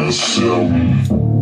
7,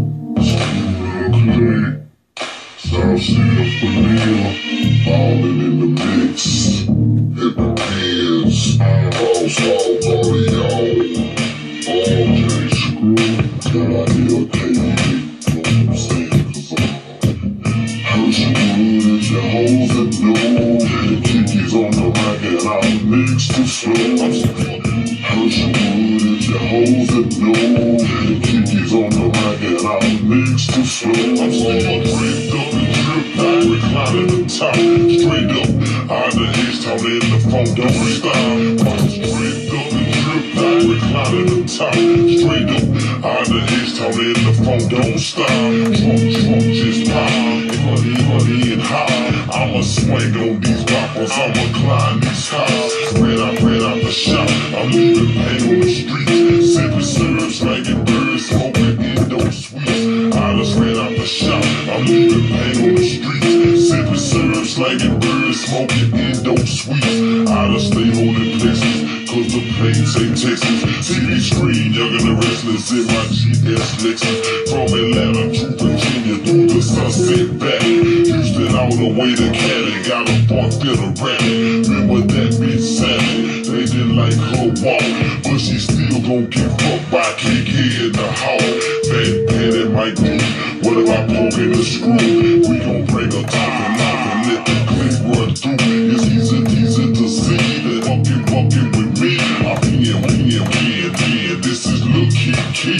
Click, Southside Vanilla, ballin' in the mix. It depends, all of y'all. RJ Screw, till I hear KD, you know what I'm saying? 'Cause Herschelwood is your hoes that know. The Kiki's on the mic and I'll mix the flow. Herschelwood is your hoes that know. The Kiki's on the mic and I'll mix the flow. I'm still ripped up and dripped out, reclining the top, straight up. Out the H-Town in the phone, don't stop. I'm stripped up and dripped out, reclining the top, straight up. Out the H-Town in the phone, don't stop. Trump just pop, money and high. I'ma swing on these boppers, I'ma climb these highs. Red out the shop, I'm leaving pain on the streets. Sipping syrup, slanging birds, smoking Indo sweets. I just ran out the shop, I'm leaving pain on the streets. Sipping syrup, slanging birds, smoking Indo sweets. I just stay holding places, cause the planes ain't Texas. TV screen, younger than restless in my GS Lexus. From Atlanta to Virginia, through the sunset back. Houston all the way to Cali, got a bar fit a rat. Remember that bitch Sally, they didn't like her walk, but she still gon' get fucked by KK in the hall. Fat Patty Mike D, what if I poke in the screw? We gon' break a top and knock and let the clip run through. It's easy to see that fucking with me. I'm in, this is Lil Kiki.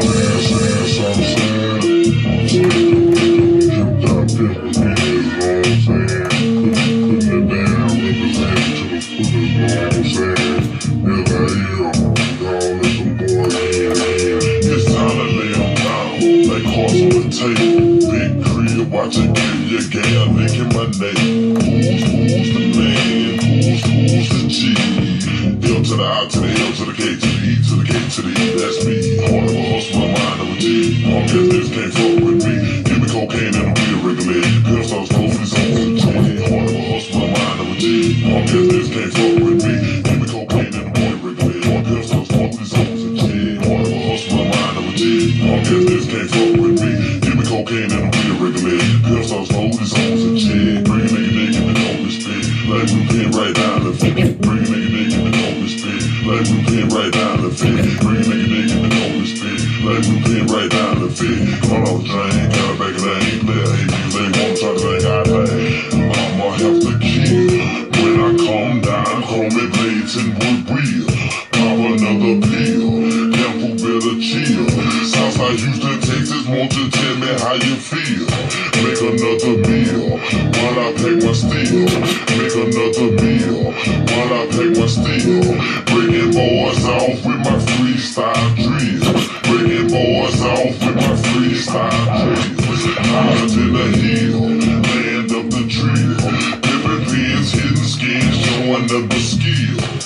Big crib, watch it give you gal, licking my name. Who's the man? Who's the G? L to the I to the L to the K to the E to the K to the E, that's me. Heart of a hustle, my mind of a G. All guess this can't fuck with me. Give me cocaine and a beer regulated. Girls start close with on the G. Heart of a hustle, my mind of a G. All guess this can't fuck with me. Give me cocaine and a beer regulated. Girls start close with on the G. Heart of a hustle, my mind of a G. All guess this can't fuck with me. Cocaine and a beer regulated. Girls start slow, this hoes and shit. Bring a nigga and don't respect. Like we pin right down the fit. Bring a nigga and don't respect. Like we pin right down the fit. Bring a nigga and don't respect. Like we pin right down the fit. Call off the drain, got a back of that ain't clear. Hey, niggas ain't wanna talk to that guy play. I'ma have to kill. When I calm down, call me blades and wood wheel. Pop another pill. Careful, better chill. Southside Houston, Texas, won't you tell me how you feel? Make another meal while I pack my steel. Make another meal while I pack my steel. Breaking boys off with my freestyle drill. Breaking boys off with my freestyle drill. Higher than the hill, land up the tree. Different pins, hidden skins, showing up the skills.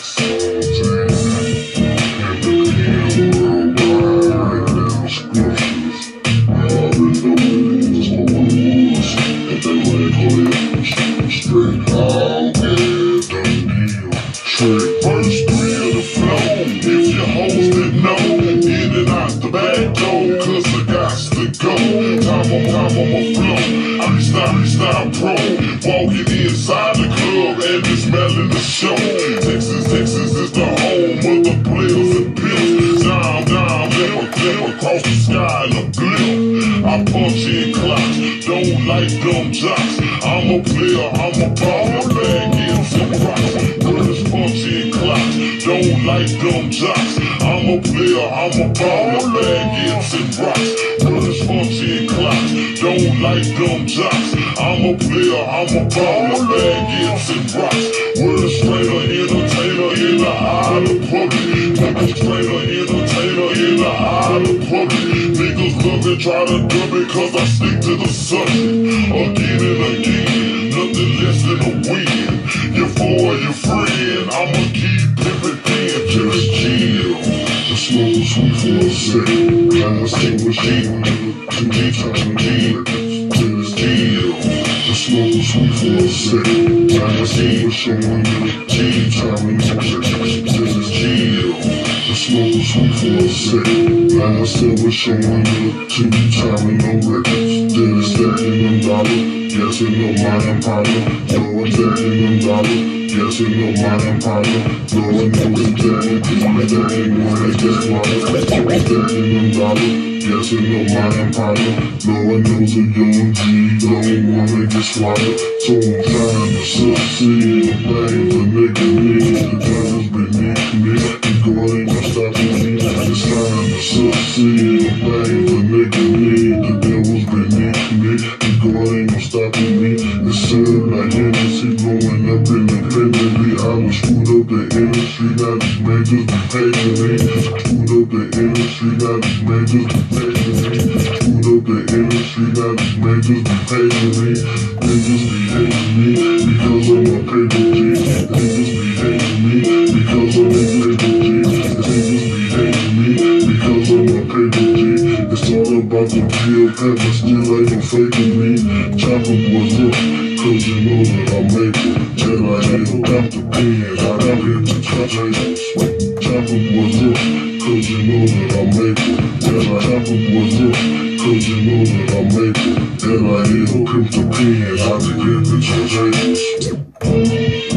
First three of the flow, if your hoes didn't know, in and out the back door, cause I got to go. Time on my flow, freestyle pro, walking inside the club and it's smelling the show. Texas is the home of the players and pimps. Down, flip across the sky in a blimp. I punch in clocks, don't like dumb jocks. I'm a player, I'm a baller, bag in some rocks. Punch in clocks, don't like dumb jocks. I'm a player, I'm a baller, bag in some rocks. Punch in clocks, don't like dumb jocks. I'm a player, I'm a baller, bag in some rocks. Word strainer, entertainer in the eye of the public. Strainer, entertainer in the eye of the public. Niggas love it, try to dub it, cause I stick to the subject. Again and again, nothing less than a win. You're for your friend, I'ma keep pimpin' thin, just chill. The smoke is sweet for a second. Class take machine, just chill. The smoke is sweet for a second. Class take machine, just chill. smoking sweet for a second. Now I said we're showing up to you, timing no records. Then it's stacking them dollars. Yes, and no my Impala. No one's stacking them dollars. Yes, and no my Impala. No one knows exactly. I'm stacking one, I guess why. I'm stacking them dollars. Yes, and no my Impala. No one knows a young G don't wanna get swallowed. So I'm trying to succeed. Things a nigga need. The devil's beneath me. The God ain't gonna stop me. It's time to succeed. Things a nigga need. The devil's beneath me. The God ain't gonna stop me. It's served like Hennessy blowing up independently. I was screwed up the industry. Now these majors be paying me. Screwed up the industry. Now these majors be paying me. Screwed up the industry. Now these majors be paying me. Niggas be hating me because I'm a paper G. Niggas be hating me because I'm a paper G. Niggas be hating me because I'm a paper G. It's all about the real pepper, still ain't no faking me. Chopper boys up, cause you know that I make it. Till I hit got the pen, I got hit to touch. Chopper boys up, cause you know that I make it. Till I chopper boys up, cause you know that I make it. Till I hit pimp the pen, I just hit the touch.